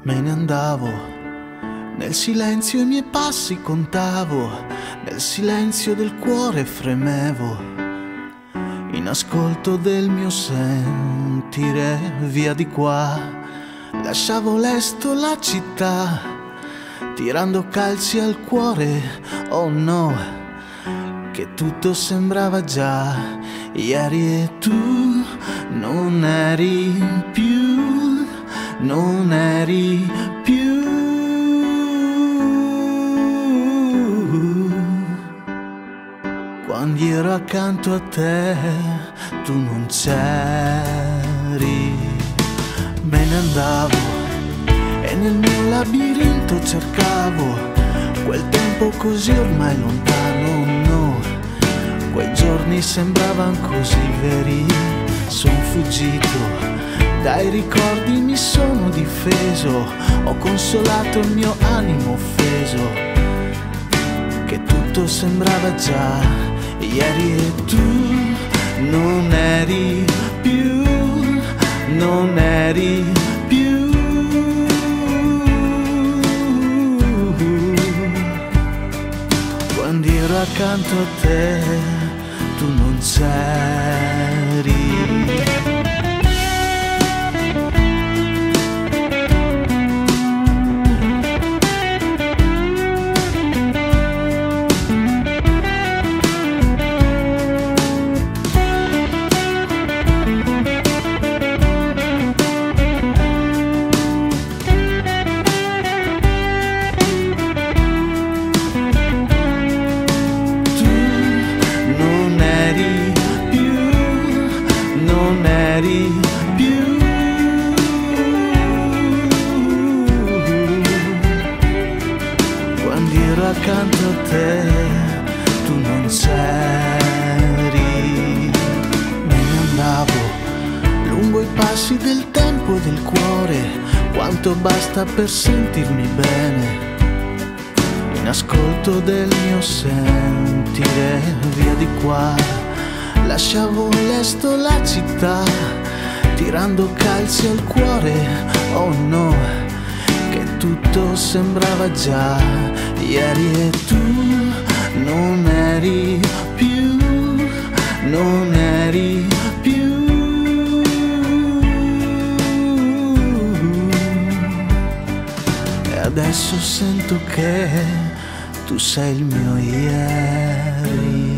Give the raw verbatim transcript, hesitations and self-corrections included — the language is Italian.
Me ne andavo, nel silenzio i miei passi contavo, nel silenzio del cuore fremevo, in ascolto del mio sentire via di qua. Lasciavo lesto la città, tirando calci al cuore, oh no, che tutto sembrava già ieri e tu non eri più, non eri più. Quando ero accanto a te tu non c'eri. Me ne andavo e nel mio labirinto cercavo quel tempo così ormai lontano, no. Quei giorni sembravano così veri. Son fuggito dai ricordi, mi sono difeso, ho consolato il mio animo offeso, che tutto sembrava già ieri e tu non eri più, non eri più. Quando ero accanto a te tu non c'eri. Non eri più. Quando ero accanto a te tu non c'eri. Me ne andavo lungo i passi del tempo e del cuore, quanto basta per sentirmi bene, in ascolto del mio sentire via di qua. Lasciavo lesto la città, tirando calci al cuore, oh no, che tutto sembrava già ieri e tu non eri più, non eri più. E adesso sento che tu sei il mio ieri.